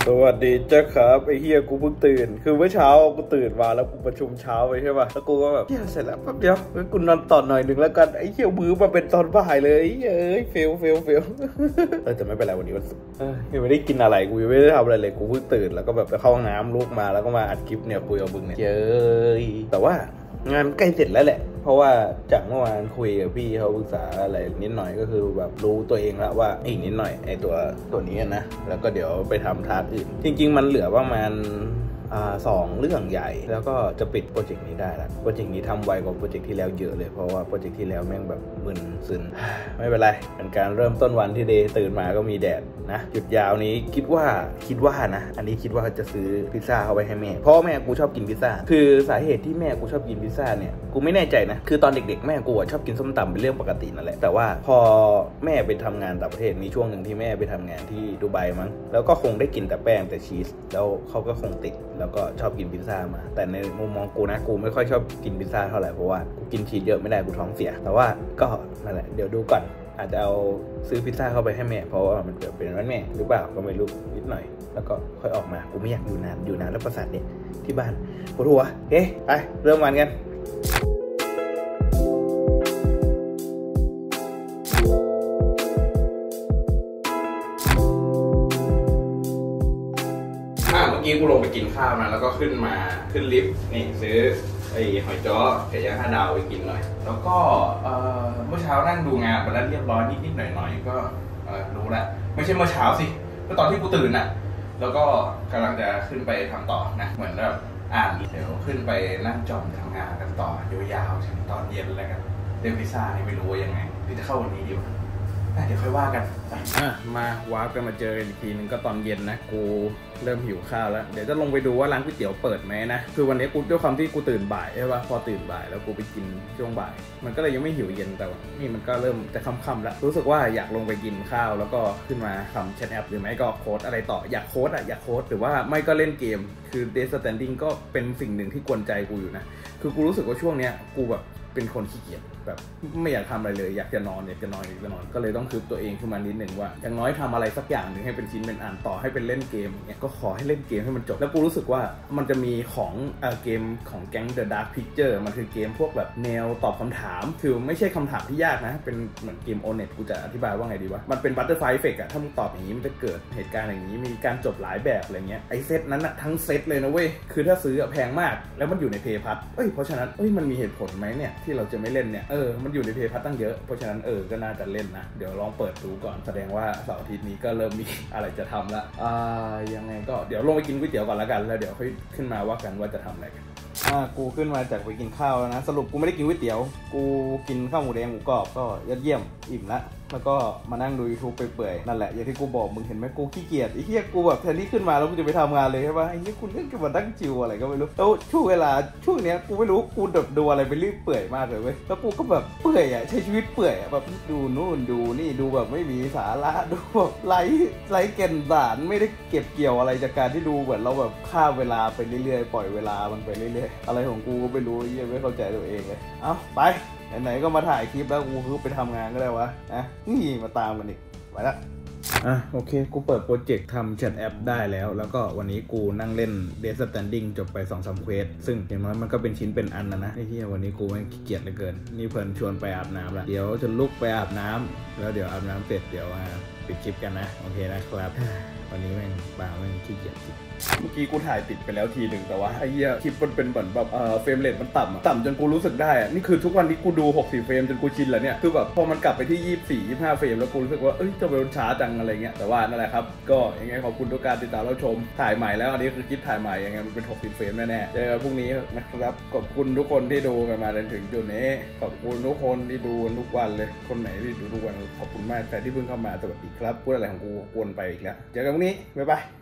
สวัสดีเจ้าครับไอ้เฮียกูเพิ่งตื่นคือเมื่อเช้ากูตื่นมาแล้วกูประชุมเช้าไปใช่ป่ะแล้วกูก็แบบเฮียเสร็จแล้วแป๊บเดียวกูนอนต่อหน่อยหนึ่งแล้วกันไอ้เฮียมือมาเป็นตอนบ่ายเลยเฟลแต่ไม่เป็นไรวันนี้วันศุกร์ยังไม่ได้กินอะไรกูยังไม่ได้ทำอะไรเลยกูเพิ่งตื่นแล้วก็แบบไปเข้าห้องน้ำลุกมาแล้วก็มาอัดคลิปเนี่ยคุยกับมึงเนี่ยแต่ว่างานใกล้เสร็จแล้วแหละเพราะว่าจากเมื่อวานคุยกับพี่เขาปรึกษาอะไรนิดหน่อยก็คือแบบรู้ตัวเองแล้วว่าอีกนิดหน่อยไอ้ตัวนี้นะแล้วก็เดี๋ยวไปทำทาร์กอื่นจริงๆมันเหลือประมาณ2เรื่องใหญ่แล้วก็จะปิดโปรเจกต์นี้ได้แล้วโปรเจกต์นี้ทำไวกว่าโปรเจกต์ที่แล้วเยอะเลยเพราะว่าโปรเจกต์ที่แล้วแม่งแบบมึนซึนไม่เป็นไรเป็นการเริ่มต้นวันที่เดย์ตื่นมาก็มีแดดนะหยุดยาวนี้คิดว่านะอันนี้คิดว่าจะซื้อพิซซ่าเข้าไปให้แม่เพราะแม่กูชอบกินพิซซ่าคือสาเหตุที่แม่กูชอบกินพิซซ่าเนี่ยกูไม่แน่ใจนะคือตอนเด็กๆแม่กูชอบกินส้มตำเป็นเรื่องปกตินั่นแหละแต่ว่าพอแม่ไปทำงานต่างประเทศมีช่วงหนึ่งที่แม่ไปทำงานที่ดูไบมั้งแล้วก็คงได้กินแต่แป้งแต่ชีสแล้วเขาก็คงติดแล้วก็ชอบกินพิซซ่ามาแต่ในมุมมองกูนะกูไม่ค่อยชอบกินพิซซ่าเท่าไหร่เพราะว่ากูกินชีสเยอะไม่ได้กูท้องเสียแต่ว่าก็นั่นแหละเดี๋ยวดูก่อนอาจจะเอาซื้อพิซซ่าเข้าไปให้แม่เพราะว่ามันเกิดเป็นวันแม่หรือเปล่าก็ไม่รู้นิดหน่อยแล้วก็ค่อยออกมากูไม่อยากอยู่นานแล้วประสาทเนี่ยที่บ้านปวดหัวเฮ้ไปเริ่มวันกันเมื่อกี้กูลงไปกินข้าวนะแล้วก็ขึ้นลิฟต์นี่ซื้อไอ้หอยจ้อไก่ย่าง5 ดาวไปกินหน่อยแล้วก็เมื่อเช้านั่งดูงานไปแล้วเรียบร้อยนิดหน่อยก็รู้ละไม่ใช่เมื่อเช้าสิก็ตอนที่กูตื่นน่ะแล้วก็กำลังจะขึ้นไปทำต่อนะเหมือนแบบเดี๋ยวขึ้นไปนั่งจอมทำงานกันต่อยาวๆถึงตอนเย็นแล้วกันเรื่องพิซซ่านี่ไม่รู้ว่ายังไงหรือจะเข้าวันนี้ดีวะเดี๋ยวค่อยว่ากันมาวาร์ปกันมาเจออีกทีนึงก็ตอนเย็นนะกูเริ่มหิวข้าวแล้วเดี๋ยวจะลงไปดูว่าร้านก๋วยเตี๋ยวเปิดไหมนะคือวันนี้กูด้วยความที่กูตื่นบ่ายใช่ป่ะพอตื่นบ่ายแล้วกูไปกินช่วงบ่ายมันก็เลยยังไม่หิวเย็นแต่นี่มันก็เริ่มจะค่ำๆแล้วรู้สึกว่าอยากลงไปกินข้าวแล้วก็ขึ้นมาทำแชทแอปหรือไม่ก็โค้ดอะไรต่ออยากโค้ดหรือว่าไม่ก็เล่นเกมคือ Death Stranding ก็เป็นสิ่งหนึ่งที่กวนใจกูอยู่นะคือกูรู้สึกว่าช่วงเนี้ยกูแบบเป็นคนขี้เกียจแบบไม่อยากทำอะไรเลยอยากจะนอนก็เลยต้องคืบตัวเองขึ้นมานิดหนึ่งว่าอย่างน้อยทำอะไรสักอย่างหนึ่งให้เป็นชิ้นเป็นอันต่อให้เป็นเล่นเกมอย่างเงี้ยก็ขอให้เล่นเกมให้มันจบแล้วกูรู้สึกว่ามันจะมีของเกมของแก๊ง The Dark Picture มันคือเกมพวกแบบแนวตอบคำถามคือไม่ใช่คำถามที่ยากนะเป็นเหมือนเกม Onet กูจะอธิบายว่าไงดีวะมันเป็น Butterfly Effect อะถ้ามึงตอบอย่างนี้มันจะเกิดเหตุการณ์อย่างนี้มีการจบหลายแบบอะไรเงี้ยไอเซตนั้นอะทั้งเซตเลยนะเว้ยคือถ้าซื้อแพงมากแล้วมันอยู่ในเพย์พัทเพราะฉะนั้นมันมีเหตุผลไหมเนี่ยที่เราจะไม่เล่นเนี่ยมันอยู่ในเพย์พัทตั้งเยอะเพราะฉะนั้นก็น่าจะเล่นนะเดี๋ยวลองเปิดดูก่อนแสดงว่าเสาร์อาทิตย์นี้ก็เริ่มมีอะไรจะทำละยังไงก็เดี๋ยวลงไปกินก๋วยเตี๋ยวก่อนแล้วกันแล้วเดี๋ยวค่อยขึ้นมาว่ากันว่าจะทำอะไรกันกูขึ้นมาจากไปกินข้าวแล้วนะสรุปกูไม่ได้กินก๋วยเตี๋ยวกูกินข้าวหมูแดงหมูกรอบก็ยอดเยี่ยมอิ่มละแล้วก็มานั่งดู YouTube ไปเปื่อยนั่นแหละอย่างที่กูบอกมึงเห็นไหมกูขี้เกียจไอ้เหี้ยกูแบบแทนที่ขึ้นมาแล้วกูจะไปทำงานเลยใช่ปะไอ้เหี้ยกูเล่นกันมาตั้งจิวอะไรก็ไม่รู้แล้วช่วงเวลาช่วงเนี้ยกูไม่รู้กูแบบดูอะไรไปเรื่อยเปื่อยมากเลยเว้ยแล้วกูก็แบบเปื่อยใช้ชีวิตเปื่อยแบบดูนู่นดูนี่ดูแบบไม่มีสาระดูแบบไร้แก่นสารไม่ได้เก็บเกี่ยวอะไรจากการที่ดูเหมือนเราแบบฆ่าเวลาไปเรื่อยๆปล่อยเวลามันไปเรื่อยๆอะไรของกูก็ไม่รู้ยังไม่เข้าใจตัวเองเลยเอาไปไหนๆก็มาถ่ายคลิปแล้วกูคือไปทำงานก็ได้วะนี่มาตามกันอีกไปละโอเคกูเปิดโปรเจกต์ทำแชทแอปได้แล้วก็วันนี้กูนั่งเล่น Death Stranding จบไป 2-3 เควสซึ่งอย่างน้อยมันก็เป็นชิ้นเป็นอันนะไอ้เหี้ยวันนี้กูไม่ขี้เกียจเหลือเกินนี่เพิ่นชวนไปอาบน้ำละเดี๋ยวจะลุกไปอาบน้ำแล้วเดี๋ยวอาบน้ำเสร็จเดี๋ยวปิดคลิปกันนะโอเคนะครับวันนี้แม่งบ้าแม่งขี้เกียจเมื่อกี้กูถ่ายติดไปแล้วทีหนึ่งแต่ว่าไอ้เหี้ยคลิปมันเป็นเหมือนแบบเฟรมเรทมันต่ำจนกูรู้สึกได้นี่คือทุกวันนี้กูดู60 เฟรมจนกูชินแล้วเนี่ยคือแบบพอมันกลับไปที่24-25 เฟรมแล้วกูรู้สึกว่าจะเป็นช้าจังอะไรเงี้ยแต่ว่านั่นแหละครับก็ยังไงขอบคุณทุกการติดตามรับชมถ่ายใหม่แล้วอันนี้คือคลิปถ่ายใหม่ยังไงมันเป็น60 เฟรมแน่ๆเจอกันพรุ่งนี้นะครับขอบคุณทุกคนที่ดูกันมาจนถึงจุดนี้ขอบคุณทุกคนที่ดูทุกวันเลยคนไหนที่ดูทุกวันขอบคุณมากแต่ที่เพิ่งเข้ามาสวัสดีครับพูดอะไรของกูกวนไปอีกแล้วเจอกันพรุ่งนี้บ๊ายบาย